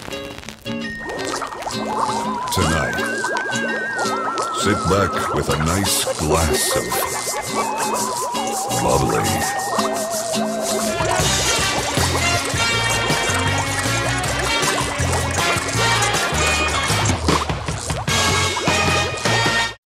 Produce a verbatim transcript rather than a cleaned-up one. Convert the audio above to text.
Tonight, sit back with a nice glass of bubbly